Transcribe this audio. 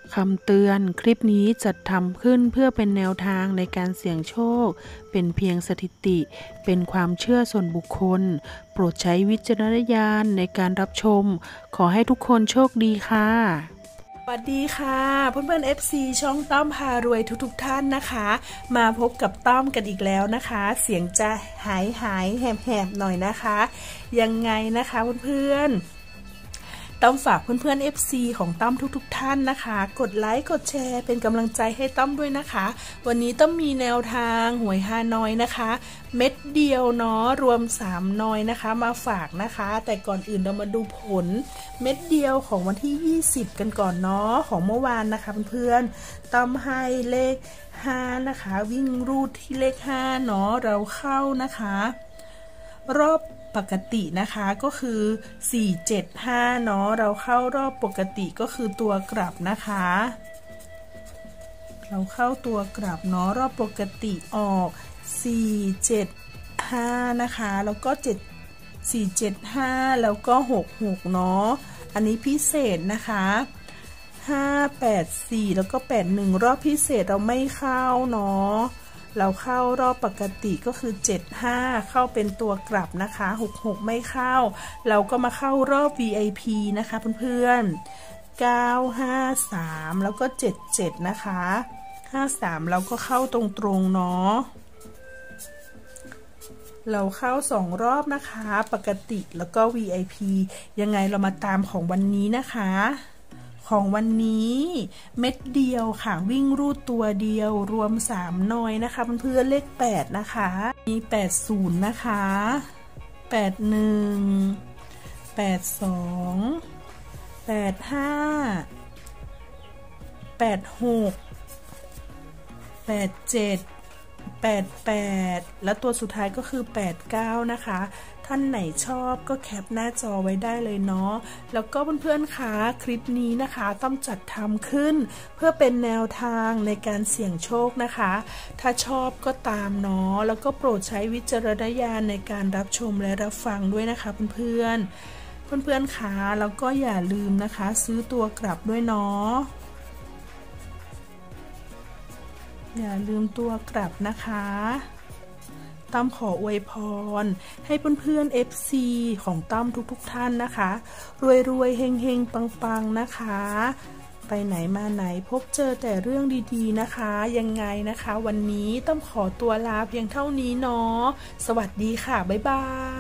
คำเตือนคลิปนี้จัดทำขึ้นเพื่อเป็นแนวทางในการเสี่ยงโชคเป็นเพียงสถิติเป็นความเชื่อส่วนบุคคลโปรดใช้วิจารณญาณในการรับชมขอให้ทุกคนโชคดีค่ะสวัสดีค่ะเพื่อนๆ FC ช่องต้อมพารวยทุกท่านนะคะมาพบกับต้อมกันอีกแล้วนะคะเสียงจะหายแหบๆหน่อยนะคะยังไงนะคะเพื่อนๆต้อมฝากเพื่อนๆ FC ของต้อมทุกท่านนะคะกดไลค์กดแชร์เป็นกำลังใจให้ต้อมด้วยนะคะวันนี้ต้อมมีแนวทางหวยฮานอยนะคะเม็ดเดียวเนาะรวม3นอยนะคะมาฝากนะคะแต่ก่อนอื่นเรามาดูผลเม็ดเดียวของวันที่20กันก่อนเนาะของเมื่อวานนะคะเพื่อนๆต้อมให้เลข5นะคะวิ่งรูดที่เลข5เนาะเราเข้านะคะรอบปกตินะคะก็คือ475เนาะเราเข้ารอบปกติก็คือตัวกลับนะคะเราเข้าตัวกลับเนาะรอบปกติออก475นะคะแล้วก็475แล้วก็66เนาะอันนี้พิเศษนะคะ584แล้วก็81รอบพิเศษเราไม่เข้าเนาะเราเข้ารอบปกติก็คือ75เข้าเป็นตัวกลับนะคะ66ไม่เข้าเราก็มาเข้ารอบ VIP นะคะเพื่อนๆ953แล้วก็77นะคะ53เราก็เข้าตรงๆเนาะเราเข้า2รอบนะคะปกติแล้วก็ VIP ยังไงเรามาตามของวันนี้นะคะของวันนี้เม็ดเดียวค่ะวิ่งรูดตัวเดียวรวม3นอยนะคะเพื่อนๆเลข8นะคะมี80นะคะ81 82 85 86 87 88แล้วตัวสุดท้ายก็คือ89นะคะท่านไหนชอบก็แคปหน้าจอไว้ได้เลยเนาะแล้วก็เพื่อนๆคะคลิปนี้นะคะต้องจัดทำขึ้นเพื่อเป็นแนวทางในการเสี่ยงโชคนะคะถ้าชอบก็ตามเนาะแล้วก็โปรดใช้วิจารณญาณในการรับชมและรับฟังด้วยนะคะเพื่อนๆคะแล้วก็อย่าลืมนะคะซื้อตัวกลับด้วยเนาะอย่าลืมตัวกลับนะคะต้อมขออวยพรให้เพื่อนๆ FC ของต้อมทุกท่านนะคะรวยๆเฮงๆปังๆนะคะไปไหนมาไหนพบเจอแต่เรื่องดีๆนะคะยังไงนะคะวันนี้ต้อมขอตัวลาเพียงเท่านี้เนาะสวัสดีค่ะบ๊ายบาย